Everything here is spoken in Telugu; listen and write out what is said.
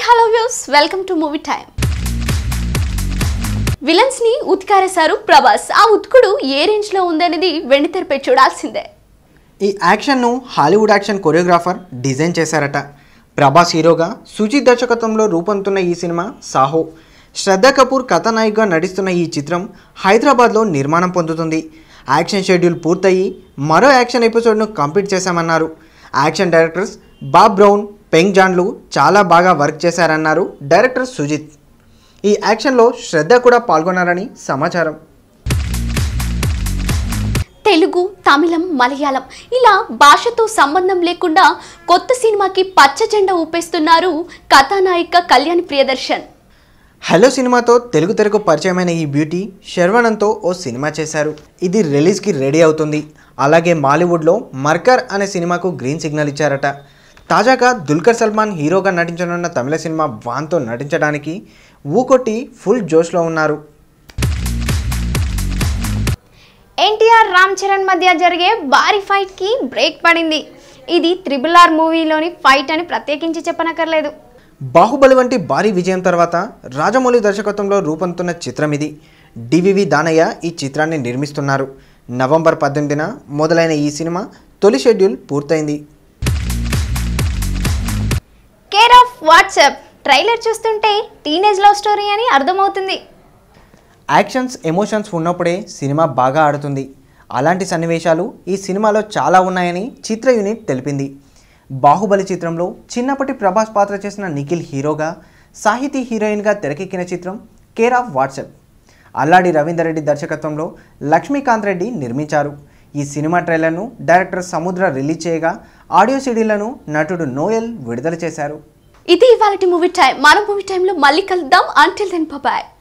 Hello views, welcome to movie time. Villains ని ఉతికారేశారు ప్రభాస్. ఆ ఉతుకుడు ఏ రేంజ్ లో ఉందనేది వెండితెరపై చూడాల్సిందే. ఈ యాక్షన్ను హాలీవుడ్ యాక్షన్ కొరియోగ్రాఫర్ డిజైన్ చేశారట. ప్రభాస్ హీరోగా సుజిత్ దర్శకత్వంలో రూపొందుతున్న ఈ సినిమా సాహో. శ్రద్ధా కపూర్ కథానాయికగా నటిస్తున్న ఈ చిత్రం హైదరాబాద్లో నిర్మాణం పొందుతుంది. యాక్షన్ షెడ్యూల్ పూర్తయి మరో యాక్షన్ ఎపిసోడ్ను కంప్లీట్ చేశామన్నారు. Action directors Bob Brown, Peng జాన్లు చాలా బాగా వర్క్ చేశారన్నారు డైరెక్టర్ సుజిత్. ఈ యాక్షన్లో శ్రద్ధ కూడా పాల్గొన్నారని సమాచారం. తెలుగు, తమిళం, మలయాళం ఇలా భాషతో సంబంధం లేకుండా కొత్త సినిమాకి పచ్చ జెండా ఊపేస్తున్నారు కథానాయిక కళ్యాణి ప్రియదర్శన్. హలో సినిమాతో తెలుగు తెరకు పరిచయమైన ఈ బ్యూటీ శర్వణంతో ఓ సినిమా చేశారు. ఇది రిలీజ్కి రెడీ అవుతుంది. అలాగే మాలీవుడ్లో మర్కర్ అనే సినిమాకు గ్రీన్ సిగ్నల్ ఇచ్చారట. తాజాగా దుల్కర్ సల్మాన్ హీరోగా నటించనున్న తమిళ సినిమా వాన్తో నటించడానికి ఊకొట్టి ఫుల్ జోష్లో ఉన్నారు. ఎన్టీఆర్, రామ్ చరణ్ మధ్య జరిగే భారీ ఫైట్కి బ్రేక్ పడింది. ఇది RRR మూవీలోని ఫైట్ అని ప్రత్యేకించి చెప్పనక్కర్లేదు. బాహుబలి వంటి భారీ విజయం తర్వాత రాజమౌళి దర్శకత్వంలో రూపొందుతున్న చిత్రం ఇది. డివివి దానయ్య ఈ చిత్రాన్ని నిర్మిస్తున్నారు. నవంబర్ 18న మొదలైన ఈ సినిమా తొలి షెడ్యూల్ పూర్తయింది. కేర్ ఆఫ్ వాట్సాప్ ట్రైలర్ చూస్తుంటే టీనేజ్ లవ్ స్టోరీ అని అర్థమవుతుంది. యాక్షన్స్, ఎమోషన్స్ ఉన్నప్పుడే సినిమా బాగా ఆడుతుంది. అలాంటి సన్నివేశాలు ఈ సినిమాలో చాలా ఉన్నాయని చిత్ర యూనిట్ తెలిపింది. బాహుబలి చిత్రంలో చిన్నప్పటి ప్రభాస్ పాత్ర చేసిన నిఖిల్ హీరోగా, సాహితీ హీరోయిన్గా తెరకెక్కిన చిత్రం care of WhatsApp. Alladi Raveender Reddy దర్శకత్వంలో లక్ష్మీకాంత్ రెడ్డి నిర్మించారు. ఈ సినిమా ట్రైలర్ను డైరెక్టర్ సముద్ర రిలీజ్ చేయగా ఆడియో సీడీలను నటుడు నోయల్ విడుదల చేశారు. ఇది ఇవాళటి మూవీ టైం. మన మూవీ టైంలో మళ్ళీ కలుద్దాం. Until then bye.